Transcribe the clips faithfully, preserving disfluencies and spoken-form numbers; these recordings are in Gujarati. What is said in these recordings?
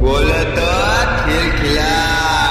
बोले तो खिलखिला।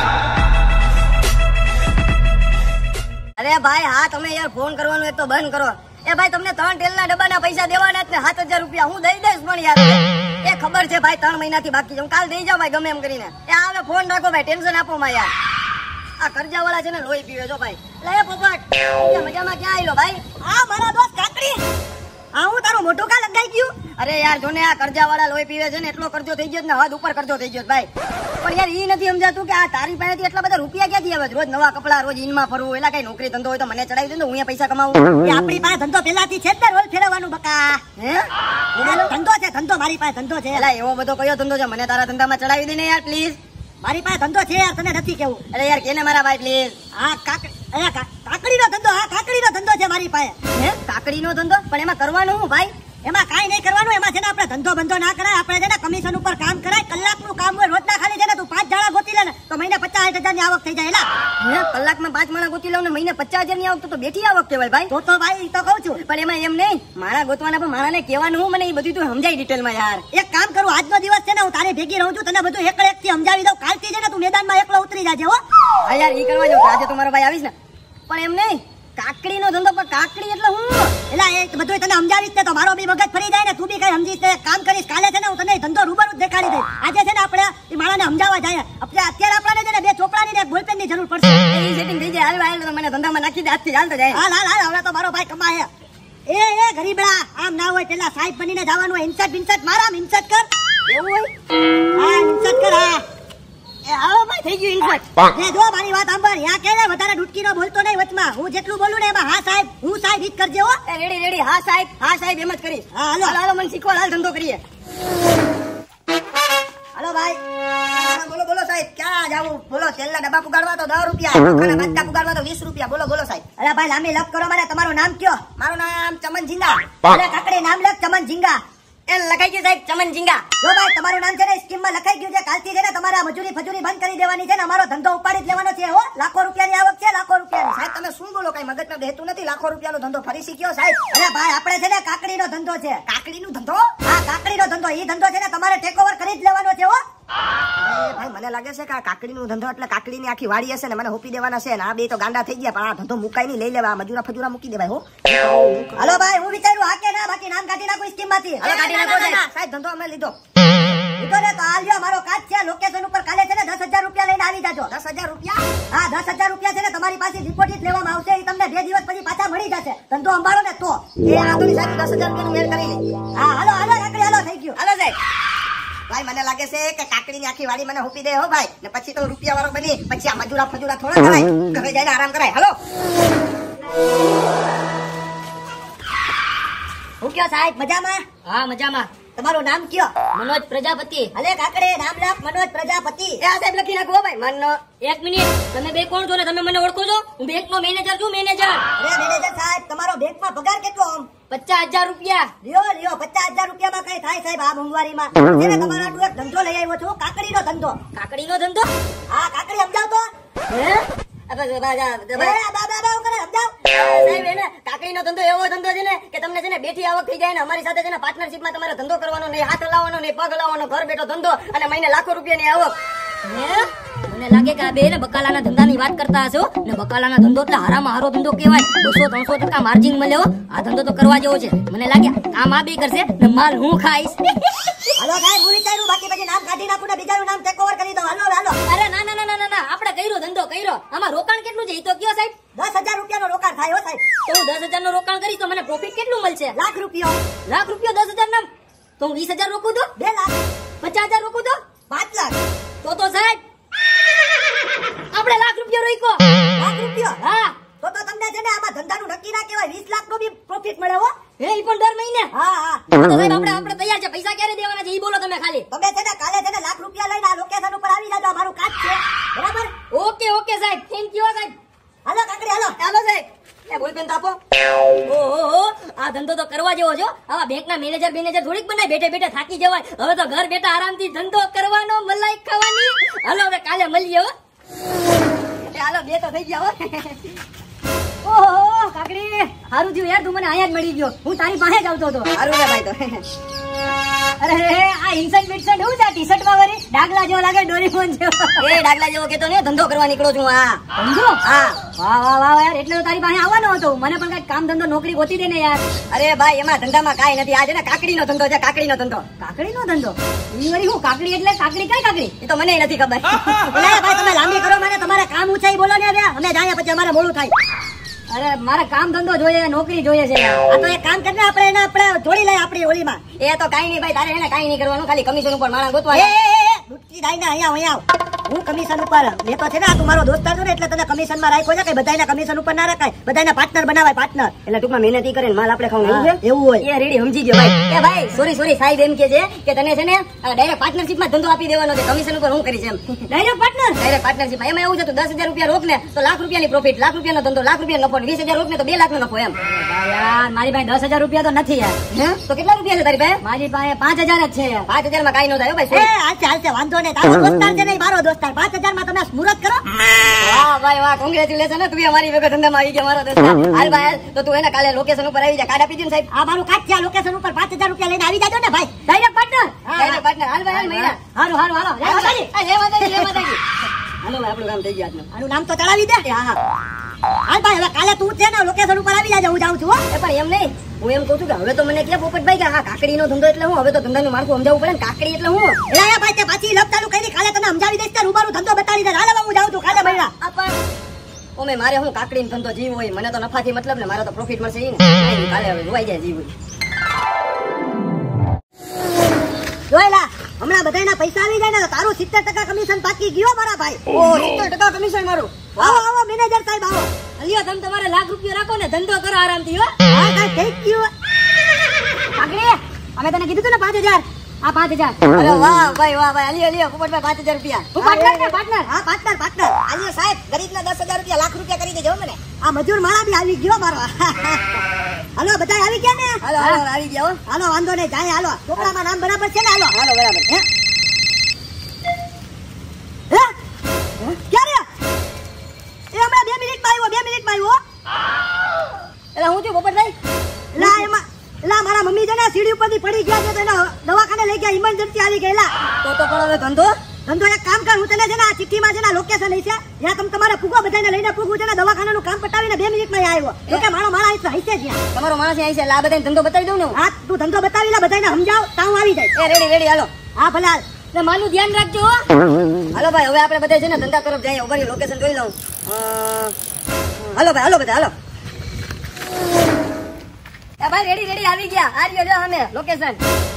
अरे भाई हाँ તમે યાર ફોન કરવાનો એક તો બંધ કરો। એ ભાઈ તમને ત્રણ તેલના ડબ્બાના પૈસા દેવાના જ ને સાત હજાર રૂપિયા હું દઈ દઈશ પણ યાર એ ખબર છે ભાઈ ત્રણ મહિનાથી બાકી છે હું કાલ દઈ જાઉં ભાઈ ગમે એમ કરીને। એ હવે ફોન રાખો ભાઈ ટેન્શન આપો માં યાર। આ કરજા વાળા છે ને લોહી પીવે છો ભાઈ। લે પોપટ કે મજામાં ક્યાં આયલો ભાઈ? આ મારા દોસ્ત કાકડી આ હું તારું મોટું કા લગાઈ ગયું? અરે યાર જોને આ કરજા વાળા લોહી પીવે છે ને એટલો કરજો થઈ ગયો ને હદ ઉપર કરજો થઈ ગયો ભાઈ। પણ યાર ઈ નથી સમજાતું કે આ તારી પાસેથી એટલા બધા રૂપિયા ક્યાંથી આવે? રોજ નવા કપડા રોજ ઈનમાં ફરવું એલા કઈ નોકરી ધંધો હોય તો મને ચડાવી દે ને હું અહીંયા પૈસા કમાવું। એ આપણી પાસે ધંધો પહેલાથી છે જ ને રોલ ફેરવવાનું બકા। હે ધંધો છે ધંધો મારી પાસે ધંધો છે। એલા એવો બધો કયો ધંધો છે મને તારા ધંધામાં ચડાવી દે ને યાર પ્લીઝ। મારી પાસે ધંધો છે યાર તને નથી કેવું। અરે યાર કેને મારા ભાઈ પ્લીઝ। આ કાક અરે કાકડીનો ધંધો આ કાકડીનો ધંધો છે મારી પાસે। હે કાકડીનો ધંધો? પણ એમાં કરવાનું હું ભાઈ? એમાં કાઈ નહીં કરવાનું એમાં છે ને આપણે ધંધો બંધો ના કરાય આપણે છે ને કમિશન ઉપર કામ કરાય કલાકનું કામ હોય રોજના ખાલી છે ને તું પાંચ જાળા ગોતી લે ને તો મહિને પચાસ હજાર ની આવક થઈ જાય। એલા હે કલાકમાં પાંચ માળા ગોતી લઉં ને મહિને પચાસ હજાર ની આવક તો બેઠી આવક કહેવાય ભાઈ। તો તો ભાઈ તો કહું છું પણ એમાં એમ નહીં મારા ગોતવાના પણ મારાને કહેવાનું હું મને એ બધું તું સમજાય ડિટેલમાં યાર। એક કામ કરું આજનો દિવસ છે ને હું તારી ભેગી રહું છું તને બધું એક એક થી સમજાવી દઉં કાલથી છે ને તું મેદાનમાં એકલો ઉતરી જાજે હો। હા યાર ઈ કરવા જાવ આજે તો મારો ભાઈ આવીશ ને પણ એમ નહીં કાકડીનો ધંધો પણ કાકડી એટલે હું એલા એ બધું તને સમજાવીશ ને તો મારો બી મગજ ફરી જાય ને તું બી કઈ સમજીશ ને કામ કરીશ કાલે છે ને હું તને ધંધો રૂબરૂ દેખાડી દઈશ। આજે છે ને આપણે એ માણાને સમજાવવા જાય આપણે અત્યારે આપણને છે ને બે ચોપડાની ને બોલપેન ની જરૂર પડશે એ સેટિંગ થઈ જાય હાલ હાલ તો મને ધંધામાં નાખી દે આજથી ચાલતો જાય। હાલ હાલ હાલ હવે તો મારો ભાઈ કમાય એ એ ગરીબડા આમ ના હોય પેલા સાહેબ બનીને જવાનું હોય ઇન્સર્ટ ઇન્સર્ટ મારા ઇન્સર્ટ કર એવું હોય હા ઇન્સર્ટ કર હા એ આવો ભાઈ થઈ ગયું ઇન્સર્ટ એ જો મારી વાત સાંભળ યા કે વધારે ડૂટકીનો બોલતો નહીં વચમાં હું જેટલું બોલું ને એમાં હા સાહેબ હું સાહેબ હિટ કરજે હો। એ રેડી રેડી હા સાહેબ હા સાહેબ એમ જ કરીશ। હા હાલો હાલો મને શીખવાડ હાલ ધંધો કરીએ। હાલો ભાઈ બોલો બોલો સાહેબ ક્યાં જાવું? બોલો તેલના ડબ્બા પુગાડવા તો દસ રૂપિયા ખાના બાટકા પુગાડવા તો વીસ રૂપિયા બોલો બોલો સાહેબ। અરે ભાઈ લાંબી લખ કરો મારે તમારું નામ કયો? મારું નામ ચમન ઝીંગા। અરે કાકડી નામ લખ ચમન ઝીંગા એ લખાઈ ગયું સાહેબ ચમન ઝીંગા। જો ભાઈ તમારું નામ છે ને સ્કીમ માં લખાઈ ગયું છે કાલથી છે ને તમારા મજૂરી ફજૂરી બંધ કરી દેવાની છે ને અમારો ધંધો ઉપાડી જ લેવાનો છે હો। લાખો રૂપિયાની આવક છે લાખો રૂપિયાની। સાહેબ તમે શું બોલો કઈ મગજમાં બેહતું નથી લાખો રૂપિયાનો ધંધો ફરી શીખ્યો સાહેબ? અરે ભાઈ આપણે છે ને કાકડીનો ધંધો છે। કાકડીનો ધંધો? હા કાકડીનો ધંધો ઈ ધંધો છે ને તમારે ટેક ઓવર કરી જ લેવાનો છે હો। ભાઈ મને લાગે છે કે આ કાકડીનો ધંધો એટલે કાકડીની આખી વાડી હશે ને મને હોપી દેવાના છે ને આ બે તો ગાંડા થઈ ગયા પણ આ ધંધો મુકાઈ નહીં લઈ લેવા મજૂરા ફજૂરા મૂકી દેવાય હો। હાલો ભાઈ હું વિચાર્યું હા કે ના બાકી નામ કાઢી નાખો સ્કીમ માંથી। હાલો કાઢી નાખો સાહેબ ધંધો અમે લીધો લીધો ને તો હાલ મારો કાચ છે લોકેશન ઉપર કાલે છે ને દસ હજાર રૂપિયા લઈને આવી જાજો। દસ હજાર રૂપિયા? હા દસ હજાર રૂપિયા છે ને તમારી પાસે ડિપોઝિટ લેવામાં આવશે એ તમને બે દિવસ પછી પાછા મળી જશે ધંધો સંભાળો ને તો એ આધુનિક સાહેબ દસ હજાર રૂપિયાનું મેળ કરી લે। હા હાલો હાલો કાકડી હાલો થઈ ગયું હાલો સાહેબ। ભાઈ મને લાગે છે કે કાકડીની આખી વાડી મને હોપી દે હો ભાઈ ને પછી તો રૂપિયા વાળો બની પછી આ મજૂરા ફજૂરા થોડા કરાય ઘરે જઈને આરામ કરાય। હાલો હું કયો સાહેબ મજામાં? હા મજામાં। તમારું નામ કયો? મનોજ પ્રજાપતિ। અલે કાકડે નામ લખ મનોજ પ્રજાપતિ। એ આ સાહેબ લખી નાખો ભાઈ મનો એક મિનિટ તમે બે કોણ છો ને તમે મને ઓળખો છો? હું બેંકનો મેનેજર છું મેનેજર। અરે મેનેજર સાહેબ તમારો બેંકમાં પગાર કેટલો આમ? પચાસ હજાર રૂપિયા। લ્યો લ્યો પચાસ હજાર રૂપિયામાં કઈ થાય સાહેબ આ મોંઘવારીમાં? એને તમારા આટલું એક ધંધો લઈ આવ્યો છું કાકડીનો ધંધો। કાકડીનો ધંધો? હા કાકડી સમજાવ તો હે કાકડીનો ધંધો એવો ધંધો છે ને કે તમને છે ને બેઠી આવક થઈ જાય ને અમારી સાથે છે ને પાર્ટનરશિપમાં તમારે ધંધો કરવાનો નહીં હાથ હલાવવાનો નહીં પગ હલાવવાનો ઘર બેઠો ધંધો અને મહિને લાખો રૂપિયાની આવક। મને લાગે કે આ બે ને બકાલાના ધંધાની વાત કરતા હશો ને બકાલાના ધંધો એટલે હારામાં હારો ધંધો કહેવાય બસો ત્રણસો ટકા માર્જિન મળે હો। આ ધંધો તો કરવા જેવો છે મને લાગે કામ આ બે કરશે ને માલ હું ખાઈશ। હાલો સાહેબ હું વિચાર્યું બાકી પછી નામ કાઢી નાખું ને બીજાનું નામ ટેક ઓવર કરી દો। હાલો હાલો અરે ના ના ના ના ના આપણે કર્યો ધંધો કર્યો આમાં રોકાણ કેટલું છે એ તો કયો સાહેબ? દસ હજાર રૂપિયાનો રોકાણ થાય હો સાહેબ। તો હું દસ હજાર નું રોકાણ કરીશ તો મને પ્રોફિટ કેટલું મળશે? લાખ રૂપિયો। લાખ રૂપિયો દસ હજાર ના તો હું વીસ હજાર રોકું તો બે લાખ પચાસ હજાર રોકું તો પાંચ લાખ તો તો સાહેબ આપણે લાખ રૂપિયા રોક્યો। લાખ રૂપિયા? હા તો તો તમને છે ને આમાં ધંધાનું નક્કી ના કહેવાય વીસ લાખ નો બી પ્રોફિટ મળે હો। હે ઈ પણ દર મહિને? હા હા તો સાહેબ આપણે આપણે તૈયાર છે પૈસા ક્યારે દેવાના છે ઈ બોલો તમે ખાલી। તમે છે ને કાલે છે ને લાખ રૂપિયા લઈને આ લોકેશન ઉપર આવી જાજો મારું કાચ છે બરાબર? ઓકે ઓકે સાહેબ થેન્ક યુ સાહેબ। હાલો કાકડી હાલો હાલો સાહેબ એ બોલપેન તો આપો। ઓહો આ ધંધો તો કરવા જેવો છે આવા બેંકના મેનેજર મેનેજર થોડીક બનાય બેઠે બેઠે થાકી જવાય હવે તો ઘર બેઠા આરામથી ધંધો કરવાનો મલાઈ ખાવાની। હાલો હવે કાલે મળીએ હો। હાલો બે તો થઈ ગયા હો। ઓહો કાકડી હારું થયું યાર તું મને આયા જ મળી ગયો હું તારી પાસે જ આવતો હતો। હારું રે ભાઈ તો અરે આ ઇન્સન્ટ વિન્સન્ટ હું છે ટી શર્ટ માં વળી ડાગલા જેવો લાગે, ડોરેમોન જેવો. એ ડાગલા જેવો કેતો ને, ધંધો કરવા નીકળો છું. હા ધંધો? હા. વાહ વાહ વાહ યાર, એટલે તો તારી પાસે આવવાનો હતો. મને પણ કઈ કામ ધંધો નોકરી ગોતી દે ને યાર. અરે ભાઈ એમાં ધંધામાં કાઈ નથી. આ છે ને કાકડીનો ધંધો છે, કાકડીનો ધંધો. કાકડીનો ધંધો? ઈ વળી હું કાકડી એટલે કાકડી કઈ કાકડી? એ તો મને નથી ખબર. એટલે ભાઈ તમે લાંબી કરો, મને તમારા કામ ઊંચાઈ બોલો ને. હવે અમે જાય પછી અમારે મોડું થાય. અરે મારે કામ ધંધો જોઈએ, નોકરી જોઈએ છે. આ તો એક કામ કરીને આપણે એને આપણે જોડી લઈએ આપણી ઓલીમાં. એ તો કાઈ નહીં ભાઈ, તારે એને કાઈ નહીં કરવાનું, ખાલી કમિશન ઉપર માણસ ગોતવા. એ ડૂટકી દાઈ ને અહીંયા અહીંયા હું કમિશન ઉપર મેં તો છે ને, તું મારો દોસ્તાર છો ને એટલે તને કમિશન માં રાખ્યો છે. કે બધાના કમિશન ઉપર ના રખાય, બધાના પાર્ટનર બનાવાય, પાર્ટનર. એટલે ટૂંકમાં મહેનત ઈ કરે ને માલ આપણે ખાવું, એવું છે. એવું હોય એ રેડી સમજી ગયો ભાઈ. એ ભાઈ સોરી સોરી સાહેબ એમ કે છે કે તને છે ને ડાયરેક્ટ પાર્ટનરશિપ માં ધંધો આપી દેવાનો છે, કમિશન ઉપર હું કરીશ એમ. Direct partner? Direct partnership. એમાં એવું છે તો દસ હજાર રૂપિયા રોક ને તો લાખ રૂપિયાની પ્રોફિટ, લાખ રૂપિયાનો ધંધો, લાખ રૂપિયા નફો, વીસ હજાર રોક ને તો બે લાખ નો નફો એમ. યાર મારી પાસે દસ હજાર રૂપિયા તો નથી યાર. હે તો કેટલા રૂપિયા છે તારી પાસે? મારી પાસે પાંચ હજાર જ છે યાર. પાંચ હજાર માં કાઈ ન થાય ભાઈ. હાલશે હાલશે, વાંધો નહીં. તારો દોસ્તાર છે ને મારો દોસ્તાર. પાંચ હજાર માં તમે મુહૂર્ત કરો. વાહ ભાઈ વાહ, કોંગ્રેચ્યુલેશન. તું અમારી વગર ધંધામાં આવી ગયા મારો દોસ્તાર. હાલ ભાઈ તો તું એને કાલે લોકેશન ઉપર આવી જા. કાર્ડ આપી દીધું સાહેબ. આ મારું કાર્ડ છે, લોકેશન ઉપર પાંચ હજાર રૂપિયા લઈને આવી જાજો ને ભાઈ. Direct partner. Direct partner. હાલ ભાઈ હાલ મહિના. હારું હારું હાલો. જય માતાજી. જય માતાજી. જય માતાજી. હાલો ભાઈ આપણું કામ થઈ ગયું આજનું. આનું નામ તો ચડાવી દે. હા હા હાલ ભાઈ, હવે કાલે તું છે ને લોકેશન ઉપર આવી જાજે, હું જાઉં છું. એ પણ એમ નહીં, હું એમ કહું છું કે હવે તો મને કે પોપટભાઈ કે હા કાકડીનો ધંધો એટલે હું, હવે તો ધંધાનું માળખું સમજાવવું પડે ને. કાકડી એટલે હું? એલા ભાઈ તે પાછી લપ ચાલુ કરી, કાલે તને સમજાવી દઈશ, તે રૂબારૂ ધંધો બતાવી દે. હાલ હું જાઉં છું કાલે મહિના. પણ ઓમે મારે હું કાકડીનો ધંધો જીવ હોય, મને તો નફાથી મતલબ ને, મારે તો પ્રોફિટ મળશે ઈ ને. કાલે હવે જોવાઈ જાય જીવ હોય. જોયેલા હમણાં બધાના પૈસા આવી જાય ને તો તારું સિત્તેર ટકા કમિશન બાકી ગયો મારા ભાઈ. ઓ સિત્તેર ટકા કમિશન મારું. આવો આવો મેનેજર સાહેબ આવો. અલ્યો તમે તમારે લાખ રૂપિયા રાખો ને, ધંધો કરો આરામથી. હો હા કાઈ થઈ ગયું. કાકડી અમે તને કીધું તું ને પાંચ હજાર. આ પાંચ હજાર. અરે વાહ ભાઈ વાહ ભાઈ. અલ્યો અલ્યો પોપટભાઈ પાંચ હજાર રૂપિયા. તું પાર્ટનર ને? પાર્ટનર. હા પાર્ટનર પાર્ટનર. અલ્યો સાહેબ ગરીબના દસ હજાર રૂપિયા લાખ રૂપિયા કરી દેજો મને. આ મજૂર માળા બી આવી ગયો મારો. હાલો બધા આવી ગયા ને? હાલો હાલો આવી ગયા. હાલો વાંધો નહીં, જાય હાલો. ચોપડામાં નામ બરાબર છે ને? હાલો હાલો બરાબર. હે હે ક્યારે? એ હમણાં બે મિનિટમાં આવ્યો, બે મિનિટમાં આવ્યો. એટલે હું છું પોપટભાઈ? લા એમાં લા મારા મમ્મી છે ને સીડી ઉપરથી પડી ગયા છે તો એને દવાખાને લઈ ગયા, ઇમરજન્સી આવી ગયેલા. તો તો પણ હવે ધંધો ધંધો એક કામ કર, હું તને છે ને આ ચિઠ્ઠીમાં છે ને લોકેશન લઈ છે, જ્યાં તમે તમારે ફૂગો બધાને લઈને ફૂગું છે ને દવાખાનાનું કામ પતાવીને બે મિનિટમાં આવ્યો. તો કે મારો મારા અહીં હશે જ્યાં તમારો માણસ અહીં છે. આ બધાને ધંધો બતાવી દઉં ને. હા તું ધંધો બતાવી લે, બધાને સમજાવ, તાવ આવી જાય. એ રેડી રેડી હાલો. હા ભલે હાલ. એટલે માનું ધ્યાન રાખજો. હાલો ભાઈ હવે આપણે બધા છે ને ધંધા તરફ જઈએ. ઉભરી લોકેશન જોઈ લઉં. હાલો ભાઈ હાલો બધા હાલો. એ ભાઈ રેડી રેડી આવી ગયા. આ રહ્યો જો અમે લોકેશન.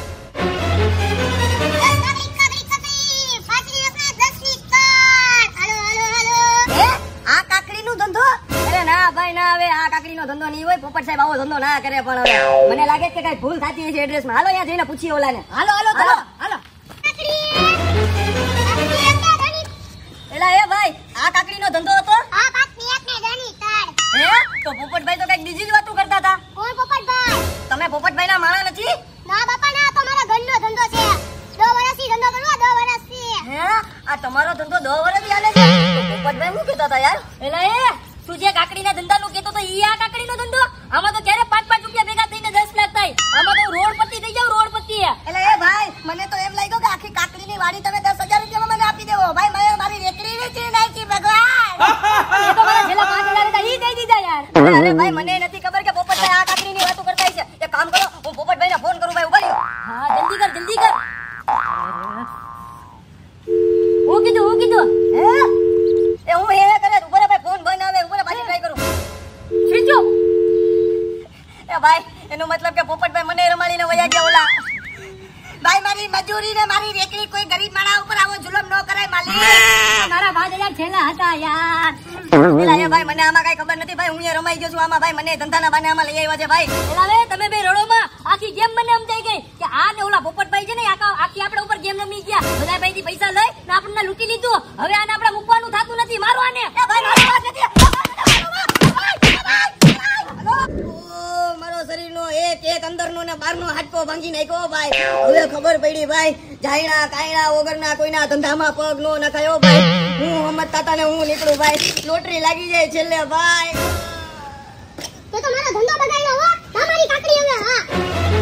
આ કાકડીનો ધંધો? અરે ના ભાઈ ના, હવે આ કાકડીનો ધંધો નહીં હોય. પોપટ સાહેબ આવો ધંધો ના કરે. પણ હવે મને લાગે છે કે કઈ ભૂલ થતી હશે એડ્રેસમાં. હાલો અહીંયા જઈને પૂછીએ ઓલાને. હાલો હાલો ચાલો હાલો. એલા એ ભાઈ આ કાકડીનો ધંધો હતો? હા પાછની એકને જાની તાર. હે તો પોપટભાઈ તો કઈક બીજી જ વાતો કરતા હતા. કોણ પોપટભાઈ? તમે પોપટભાઈ ના માણા નથી? ના બાપા ના, તો મારા ઘરનો ધંધો છે. દો વર્ષથી ધંધો કરવા, દો વર્ષથી. હે આ તમારો ધંધો દો વર્ષથી હાલે છે? પોપટભાઈ શું કહેતા હતા યાર? એલા એ તું જે કાકડીના ધંધાનું કહેતો તો ઈ આ કાકડીનો ધંધો? આમાં તો ક્યારે પાંચ પાંચ રૂપિયા ભેગા થઈને દસ લાખ થાય. આમાં તો રોડપતિ થઈ જાવ, રોડપતિ. એટલે એ ભાઈ મને તો એમ લાગ્યું કે આખી કાકડીની વાડી તમે દસ હજાર રૂપિયામાં મને આપી દેવો. ભાઈ મેં મારી રેકડી વેચી નાખી ભગવાન. એ તો મારા છેલ્લા પાંચ હજાર હતા ઈ દઈ દીધા યાર. અરે ભાઈ મને નથી ખબર કે પોપટભાઈ આ કાકડીની વાતો કરતા છે. એક કામ કરો, હું પોપટભાઈને ફોન કરું. ભાઈ ઉભા રહ્યો. હા જલ્દી કર જલ્દી કર. હું કીધું હું કીધું હે એ હું હે કરે ઉપર ભાઈ ફોન બંધ આવે. ઉપર પાછી ટ્રાય કરું. સ્વિચો એ ભાઈ એનો મતલબ કે પોપટભાઈ મને રમાડીને વયા ગયા ઓલા. ભાઈ મારી મજૂરી ને મારી રેકડી કોઈ ગરીબ માણસ ઉપર આવો જુલમ ન કરાય માલિક. મારા પાંચ હજાર છેલ્લા હતા યાર. એલા એ ભાઈ મને આમાં કઈ ખબર નથી ભાઈ. હું અહીંયા રમાઈ ગયો છું આમાં ભાઈ. મને ધંધાના બાને આમાં લઈ આવ્યા છે ભાઈ. એલા વે તમે બે રડોમાં આખી ગેમ મને સમજાઈ ગઈ કે આ ને ઓલા પોપટભાઈ છે ને આખી આપણે ઉપર ગેમ રમી ગયા. બધા ભાઈ થી પૈસા લઈ ને આપણને લૂંટી લીધું. હવે આને આપણે મૂકવાનું થતું નથી. મારો આને. એ ભાઈ મારો વાત નથી. મારો શરીરનો એક એક અંદરનો ને બહારનો હાડકો ભાંગી નાખ્યો ભાઈ. હવે ખબર પડી ભાઈ જાયણા કાયણા વગરના કોઈના ધંધામાં પગ નો નખાયો ભાઈ. હું હમત તાતા ને હું નીકળું ભાઈ. લોટરી લાગી જાય છેલ્લે ભાઈ. તો તો મારો ધંધો બગાડ્યો હો. તમારી કાકડી હવે. હા